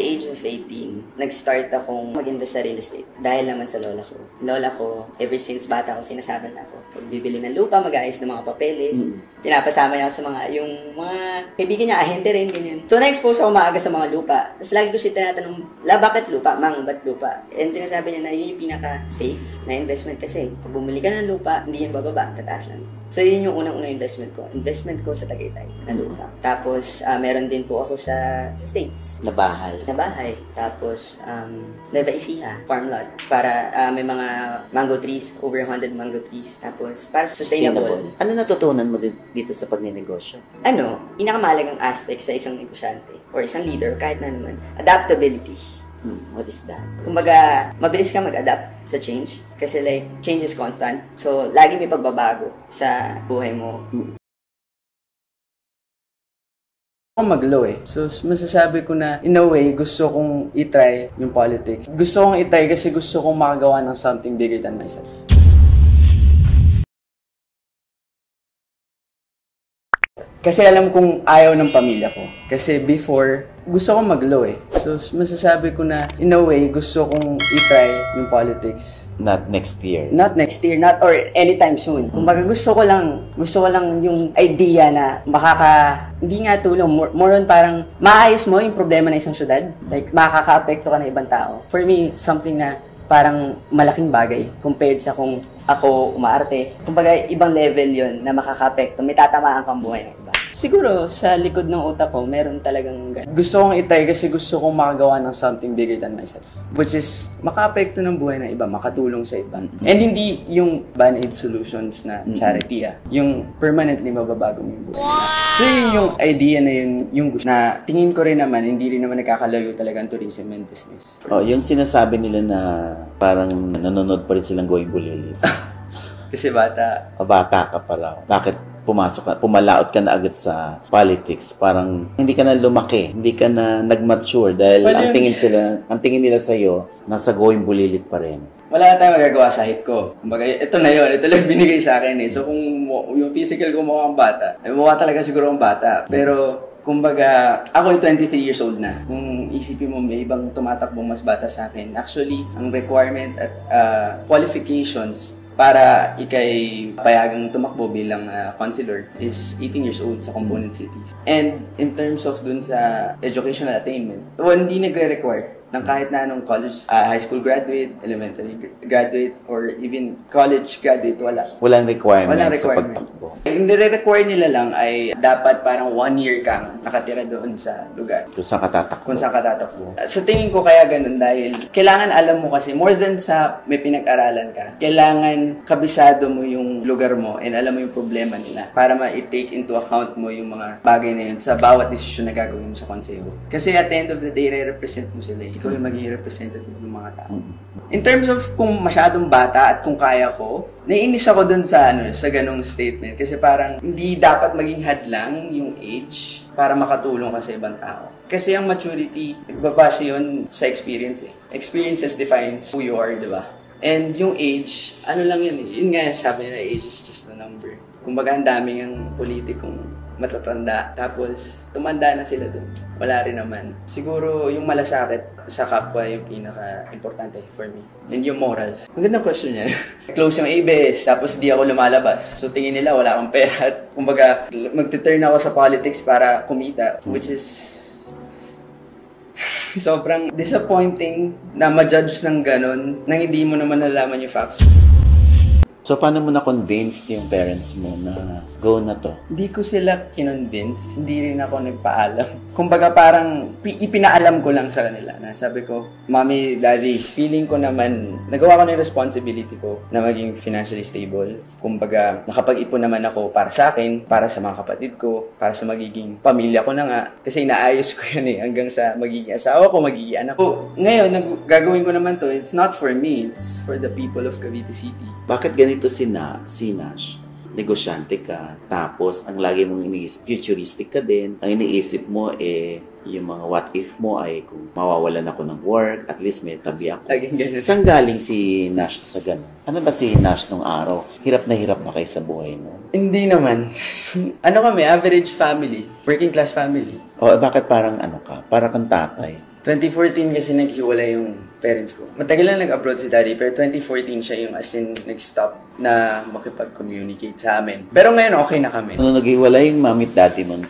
Age of 18, nag-start akong mag-invest sa real estate dahil naman sa lola ko. Lola ko, ever since bata ako, sinasabi na ako, pag bibili ng lupa, mag-aayos ng mga papeles. Pinapasama niya ako sa yung mga kaibigan niya, ahente rin, ganyan. So, na-expose ako maaga sa mga lupa. Tapos lagi ko siya tinatanong, bakit lupa? Mang, ba't lupa? And sinasabi niya na yun yung pinaka-safe na investment kasi. Pag bumili ka ng lupa, hindi yan bababa, tataas lang. So, yun yung unang-unang investment ko. Investment ko sa Tagaytay na lupa. Tapos, meron din po ako sa States. Na bahay. Na bahay. Tapos, Nueva Ecija, farm lot. Para may mga mango trees, over 100 mango trees. Tapos, para sustainable. Ano natutunan mo dito sa pagninegosyo? Pinakamahalagang aspect sa isang negosyante or isang leader, kahit na naman, adaptability. What is that? Kumbaga, mabilis ka mag-adapt sa change. Kasi like, change is constant. So, lagi may pagbabago sa buhay mo. Ako mag-law So, masasabi ko na, in a way, gusto kong itry yung politics. Gusto kong itry kasi gusto kong makagawa ng something bigger than myself. Kasi alam kong ayaw ng pamilya ko. Kasi before, gusto kong mag-law So, masasabi ko na, in a way, gusto kong itry yung politics. Not next year. Not next year, not or anytime soon. Kumbaga, gusto ko lang yung idea na hindi nga tulong, more on parang maayos mo yung problema ng isang syudad. Like, makaka-apekto ka ng ibang tao. For me, something na parang malaking bagay compared sa kung ako umaarte. Kumbaga, ibang level yon na makaka-apekto. May tatamaan kang buhay ng iba. Siguro, sa likod ng utak ko, meron talagang ganun. Gusto kong itry kasi gusto kong makagawa ng something bigger than myself. Which is, maka-apekto ng buhay ng iba, makatulong sa iba. And hindi yung band-aid solutions na charity Yung permanently mababago mo yung buhay nila. So yun yung idea na yun, yung gusto. Na tingin ko rin naman, hindi rin naman nakakalayo talaga ang tourism and business. Yung sinasabi nila na parang nanonood pa rin silang Going Bulilit. Kasi bata. Bata ka pa raw. Bakit pumalaot ka na agad sa politics? Parang hindi ka na lumaki, hindi ka na nag-mature dahil ang tingin nila sa iyo nasa Going Bulilit pa rin. Wala na tayong magagawa sa height ko. Kumbaga, ito na yun. Ito lang binigay sa akin So kung yung physical ko mukhang bata, mukha talaga siguro ang bata. Pero kumbaga, ako yung 23 years old na. Kung isipin mo, may ibang tumatakbong mas bata sa akin. Actually, ang requirement at qualifications para ikay payagang tumakbo bilang counselor is 18 years old sa component cities. And in terms of dun sa educational attainment, hindi nagre-require ng kahit na anong college, high school graduate, elementary graduate, or even college graduate, wala. Walang requirement. Sa pagtakbo. Yung nire-require nila lang ay dapat parang 1 year kang nakatira doon sa lugar. Kung saan ka tatakbo. Sa tingin ko kaya ganun dahil kailangan alam mo kasi more than sa may pinag-aralan ka, kailangan kabisado mo yung lugar mo and alam mo yung problema nila para ma-take into account mo yung mga bagay na yun sa bawat desisyon na gagawin mo sa konseho. Kasi at the end of the day, re-represent mo sila. Ikaw yung magiging representative ng mga tao. In terms of kung masyadong bata at kung kaya ko, naiinis ako dun sa ganong statement. Kasi parang hindi dapat maging hadlang yung age para makatulong ka sa ibang tao. Kasi ang maturity, nagbabase yun sa experience Experiences defines who you are, di ba? And yung age, lang yun Yun nga, sabi nila, age is just a number. Kumbaga, ang daming ang politikong matatanda. Tapos, tumanda na sila dun. Wala rin naman. Siguro, yung malasakit sa kapwa yung pinaka-importante for me. And yung morals. Magandang question yan. Close yung ABS, tapos di ako lumalabas. So, tingin nila, wala akong pera. At, kumbaga, magte-turn ako sa politics para kumita. Which is sobrang disappointing na ma-judge ng ganun nang hindi mo naman nalaman yung facts. So, paano mo na-convince yung parents mo na go na to? Hindi ko sila kinonvince. Hindi rin ako nagpaalam. Kumbaga parang ipinaalam ko lang sa kanila na sabi ko, Mommy, Daddy, feeling ko naman, nagawa ko na yung responsibility ko na maging financially stable. Kumbaga, nakapag-ipon naman ako para sa akin, para sa mga kapatid ko, para sa magiging pamilya ko na nga. Kasi inaayos ko yan hanggang sa magiging asawa ko, magiging anak ko. Ngayon, gagawin ko naman to, it's not for me, it's for the people of Cavite City. Bakit ganito si Nash? Negosyante ka, tapos ang lagi mong iniisip, futuristic ka din. Ang iniisip mo yung mga what if mo ay kung mawawalan ako ng work, at least may tabi ako. Saan galing si Nash sa ganun? Ano ba si Nash nung araw? Hirap na hirap ba kayo sa buhay no? Hindi naman. Kami, average family, working class family. O bakit parang para kang tatay? 2014 kasi naghiwalay yung parents ko. Matagal lang nag-abroad si daddy, pero 2014 siya yung as in nag-stop na makipag-communicate sa amin. Pero ngayon okay na kami. Nung naghiwalay yung mami at daddy mo noong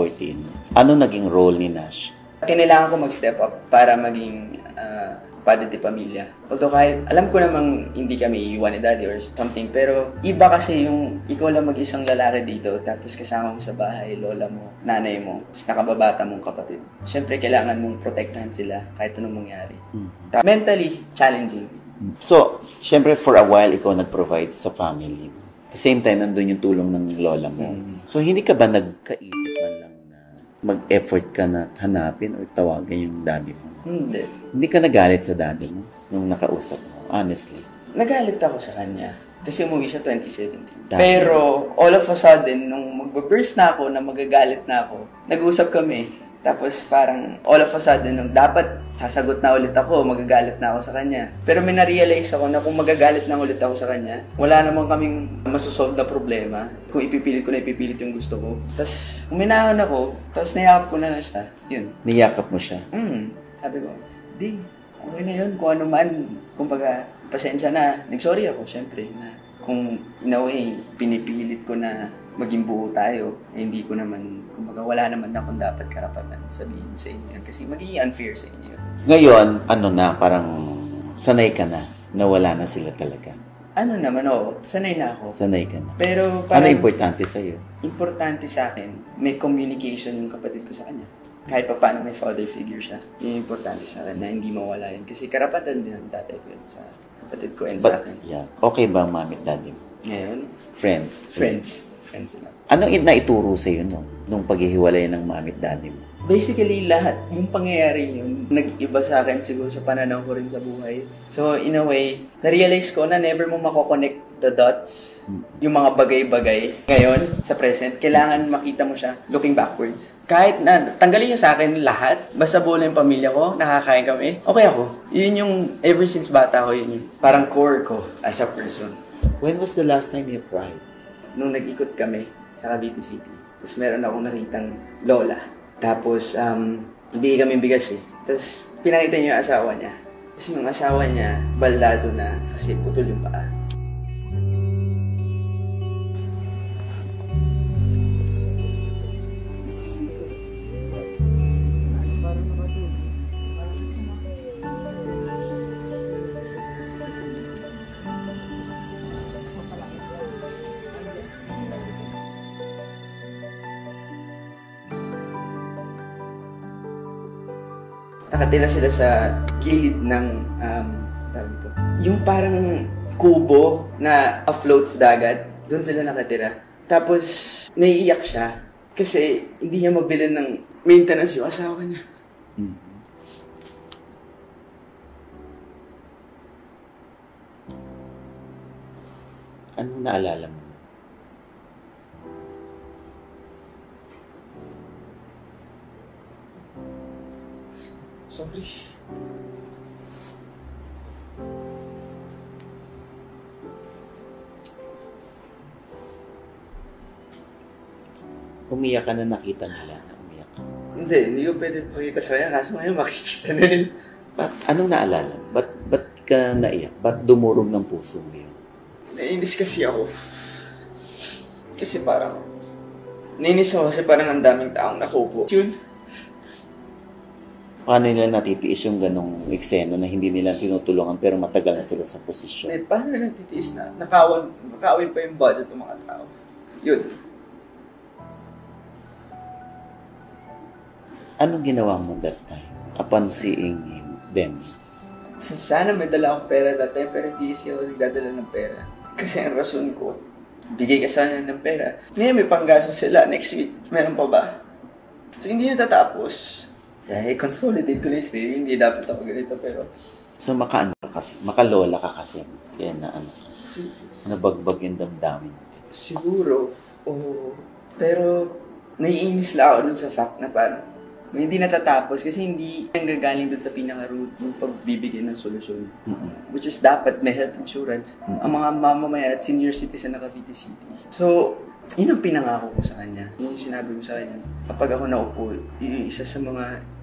2014, ano naging role ni Nash? Kinailangan ko mag-step up para maging padre de pamilya. Although kahit alam ko namang hindi kami iiwan ni daddy or something, pero iba kasi yung ikaw lang mag-isang lalaki dito, tapos kasama mo sa bahay, lola mo, nanay mo, tapos nakababata mong kapatid. Siyempre, kailangan mong protektahan sila kahit anong mangyari. Mentally challenging. So, syempre for a while, ikaw nag-provide sa family mo. At the same time, nandun yung tulong ng lola mo. So, hindi ka ba nagkaisip man lang na mag-effort ka na hanapin or tawagan yung daddy mo? Hindi. Hindi ka nagalit sa daddy mo nung nakausap mo, honestly? Nagalit ako sa kanya. Kasi umuwi siya 2017. Dami. Pero, all of a sudden, nung magbaburst na ako, na magagalit na ako, nag-usap kami. Tapos parang, all of a sudden, nung dapat sasagot na ulit ako, magagalit na ako sa kanya. Pero may na-realize ako na kung magagalit na ulit ako sa kanya, wala namang kaming masosolve na problema. Kung ipipilit ko na ipipilit yung gusto ko. Tapos, uminahon ako, tapos nayakap ko na siya. Yun. Niyakap mo siya? Sabi ko, di, okay na yun. Kung ano man, kumbaga, pasensya na. Nag-sorry ako, syempre, na kung in a way, pinipilit ko na maging buo tayo, eh, hindi ko naman, kumbaga, wala naman akong dapat karapatan sabihin sa inyo. Kasi magiging unfair sa inyo. Ngayon, ano na, parang sanay ka na wala na sila talaga. Ano naman, oo, sanay na ako. Sanay ka na. Pero Ano parang, importante sa'yo? importante sa akin, may communication yung kapatid ko sa kanya. Kahit pa paano may father figure siya. Yun yung importante sa akin na hindi mawala yun. Kasi karapatan din ng tatay ko yun sa kapatid ko and sa akin. Yeah. Okay ba ang mami at daddy mo? Ngayon, Friends? friends sila. Anong naituro sa'yo nung paghihiwalay ng mami at daddy mo? Basically, lahat, yung pangyayari yun, nag-iba sa akin siguro sa pananaw ko rin sa buhay. So, in a way, na-realize ko na never mo mako-connect the dots, yung mga bagay-bagay. Ngayon, sa present, kailangan makita mo siya looking backwards. Kahit na, tanggalin niyo sa akin lahat, basta buo lang yung pamilya ko, nakakain kami, okay ako. Yun yung, ever since bata ko, yun yung parang core ko as a person. When was the last time you cried? Nung nag-ikot kami sa Cavite City, tapos meron akong nakitang lola. Tapos, bigay kami bigas eh. Tapos, pinakita niya yung asawa niya. Tapos yung asawa niya, baldado na kasi putol yung paa. Nakatira sila sa gilid ng, yung parang kubo na afloat sa dagat. Doon sila nakatira. Tapos, naiiyak siya kasi hindi niya mabili ng maintenance yung asawa niya. Anong naalala mo? Sorry. Umiyak ka na nakita nila na umiyak ka. Hindi ko pwede pakita sa kanya kaso ngayon makikita na nila. Anong naalala? Ba't ka naiyak? Ba't dumurog ng puso mo yun? Nainis kasi ako. Kasi parang, nainis ako kasi parang ang daming taong nakupo. Yun. Paano nila natitiis yung ganong eksena na hindi nila tinutulungan pero matagal na sila sa posisyon? Eh, paano na titiis na? Nakawin pa yung budget ng mga tao. Yun. Anong ginawa mo that time upon seeing them? Sana may dala akong pera that time pero hindi siya nagdadala ng pera. Kasi ang rason ko, bigay ka sana ng pera. Ngayon may panggastos sila. Next week, meron pa ba? So hindi natatapos. Dahil consolidate ko na yung sarili. Hindi dapat ako ganito pero... So makaano ka kasi, makalola ka kasi. Kaya na ano, nabagbag yung damdamin. Siguro, oo. Pero naiinis lang ako dun sa fact na parang hindi natatapos kasi hindi nanggagaling dun sa pinaka-root yung pagbibigay ng solusyon. Which is dapat may health insurance. Ang mga mamamayan at senior citizen na Cavite City. So, yun ang pinangako ko sa kanya. Yun yung sinabi ko sa kanya. Kapag ako naupo, isa sa mga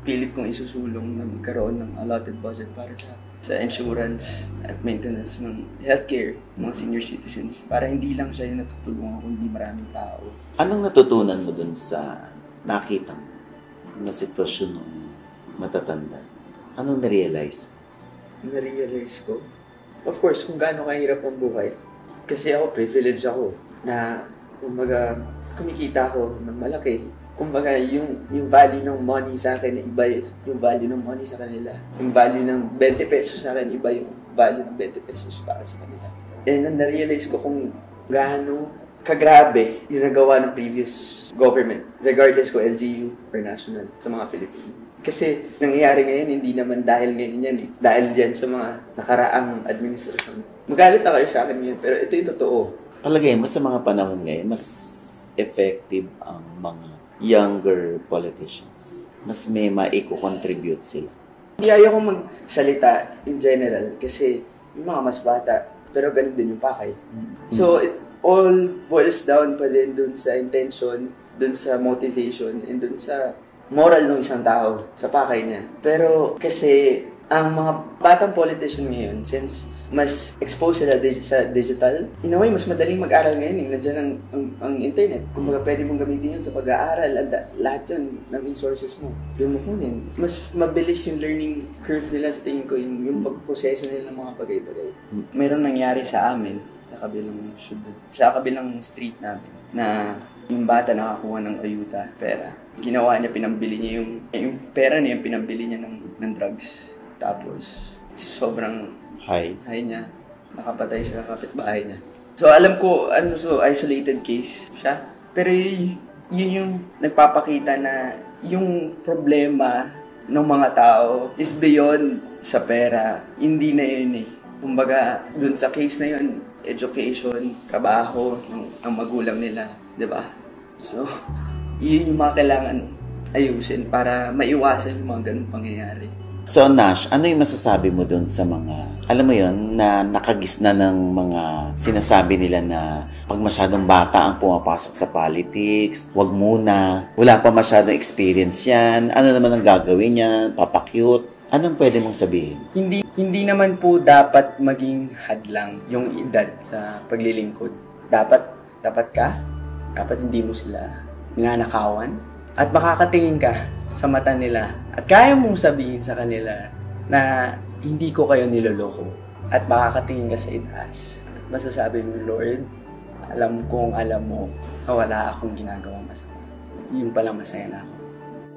pilit kong isusulong na magkaroon ng allotted budget para sa insurance at maintenance ng healthcare ng mga senior citizens para hindi lang siya yung natutulungan kundi maraming tao. Anong natutunan mo dun sa nakita mo na sitwasyon ng matatanda? Anong na-realize? Na-realize ko? Of course, kung gaano kahirap ang buhay. Kasi ako, privileged ako na kumbaga kumikita ako ng malaki. Kumbaga, yung value ng money sa akin iba yung value ng money sa kanila. Yung value ng 20 pesos sa akin iba yung value ng 20 pesos para sa kanila. And then na-realize ko kung gaano kagrabe yung nagawa ng previous government, regardless ko LGU or national, sa mga Pilipino. Kasi nangyayari ngayon, hindi naman dahil ngayon yan eh. Dahil dyan sa mga nakaraang administrasyon. Magalit na kayo sa akin ngayon, pero ito yung totoo. Palagay mo sa mga panahon ngayon, mas effective ang mga younger politicians. Mas may maiko-contribute sila. Hindi ayaw kong magsalita in general kasi yung mga mas bata, pero ganun din yung pakay. So, it all boils down pa din dun sa intention, dun sa motivation, and dun sa moral ng isang tao, sa pakay niya. Pero kasi ang mga batang politician ngayon, since mas exposed sila sa digital, in a way, mas madaling mag-aral ngayon. Nandiyan ang internet. Kung pwede mong gamitin yun sa pag-aaral, lahat yun ng resources mo, doon mo kunin. Mas mabilis yung learning curve nila sa tingin ko, yung pagproseso nila ng mga bagay-bagay. Meron nangyari sa amin, sa kabilang street namin, na yung bata nakakuha ng ayuda, pera. Ginawa niya, pinambili niya yung pera niya, pinambili niya ng drugs. Tapos, sobrang high niya. Nakapatay siya ng kapitbahay niya. So, alam ko, isolated case siya. Pero yun yung nagpapakita na yung problema ng mga tao is beyond sa pera. Hindi na yun eh. Kumbaga, dun sa case na yun, education, trabaho, ang magulang nila. Diba? So, yun yung mga kailangan ayusin para maiwasan yung mga ganung pangyayari. So, Nash, ano yung masasabi mo dun sa mga, alam mo yun, na nakagisna ng mga sinasabi nila na pag masyadong bata ang pumapasok sa politics, wag muna, wala pa masyadong experience yan, ano naman ang gagawin niya, papakyut, anong pwede mong sabihin? Hindi naman po dapat maging hadlang yung edad sa paglilingkod. Dapat hindi mo sila ninanakawan at makakatingin ka sa mata nila at kaya mong sabihin sa kanila na hindi ko kayo niloloko at makakatingin ka sa itaas at masasabi mo, Lord, alam mo na wala akong ginagawang masama. Yun palang masaya na ako.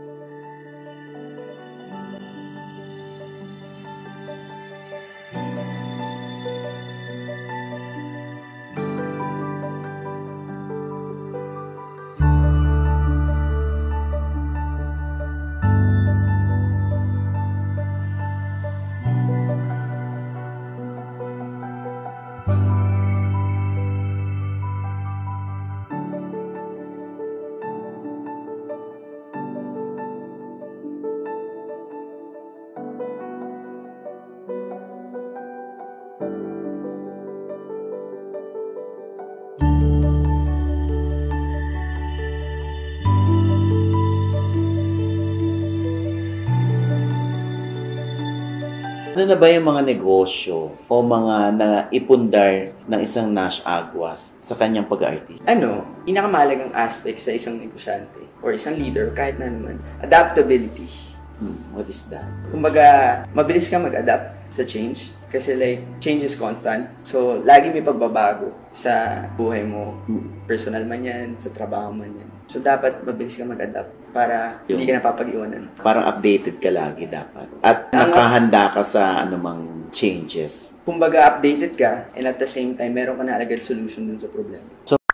Ano na ba yung mga negosyo o mga naipundar ng isang Nash Aguas sa kanyang pag-aartist? Inakamahalagang aspect sa isang negosyante or isang leader, kahit na naman, adaptability. What is that? Kumbaga, mabilis ka mag-adapt sa change kasi change is constant. So, lagi may pagbabago sa buhay mo. Personal man yan, sa trabaho man yan. So, dapat mabilis ka mag-adapt para hindi ka napapag-iwanan. Parang updated ka lagi dapat. At nakahanda ka sa anumang changes. Kumbaga, updated ka and at the same time, meron ka na agad solution dun sa problema. So,